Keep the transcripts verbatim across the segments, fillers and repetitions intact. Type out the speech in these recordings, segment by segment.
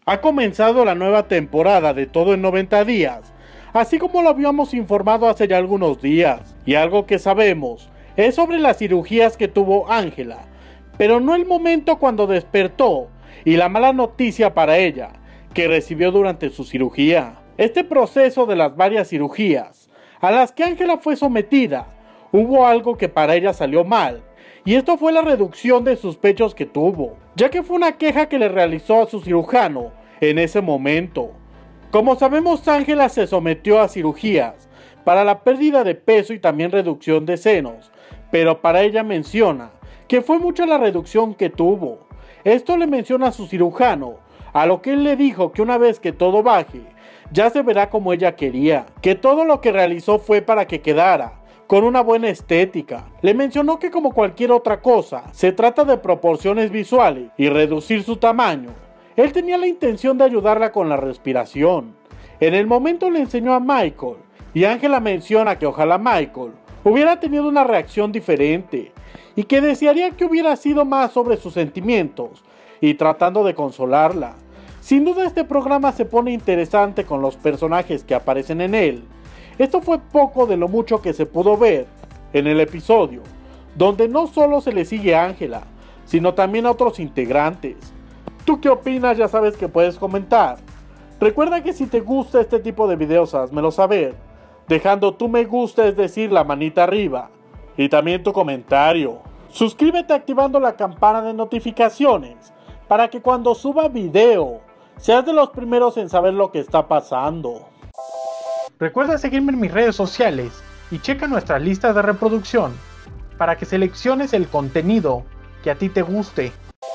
Ha comenzado la nueva temporada de Todo en noventa días, así como lo habíamos informado hace ya algunos días, y algo que sabemos es sobre las cirugías que tuvo Ángela, pero no el momento cuando despertó y la mala noticia para ella que recibió durante su cirugía. Este proceso de las varias cirugías a las que Ángela fue sometida, hubo algo que para ella salió mal, y esto fue la reducción de sus pechos que tuvo, ya que fue una queja que le realizó a su cirujano en ese momento. Como sabemos, Ángela se sometió a cirugías para la pérdida de peso y también reducción de senos, pero para ella menciona que fue mucha la reducción que tuvo. Esto le menciona a su cirujano, a lo que él le dijo que una vez que todo baje, ya se verá como ella quería, que todo lo que realizó fue para que quedara con una buena estética. Le mencionó que como cualquier otra cosa, se trata de proporciones visuales y reducir su tamaño. Él tenía la intención de ayudarla con la respiración. En el momento le enseñó a Michael, y Ángela menciona que ojalá Michael hubiera tenido una reacción diferente, y que desearía que hubiera sido más sobre sus sentimientos, y tratando de consolarla. Sin duda este programa se pone interesante con los personajes que aparecen en él. Esto fue poco de lo mucho que se pudo ver en el episodio, donde no solo se le sigue a Ángela, sino también a otros integrantes. ¿Tú qué opinas? Ya sabes que puedes comentar. Recuerda que si te gusta este tipo de videos, házmelo saber, dejando tu me gusta, es decir, la manita arriba, y también tu comentario. Suscríbete activando la campana de notificaciones, para que cuando suba video, seas de los primeros en saber lo que está pasando. Recuerda seguirme en mis redes sociales y checa nuestras listas de reproducción para que selecciones el contenido que a ti te guste.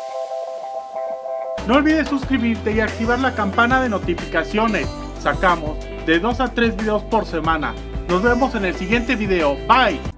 No olvides suscribirte y activar la campana de notificaciones. Sacamos de dos a tres videos por semana. Nos vemos en el siguiente video. Bye.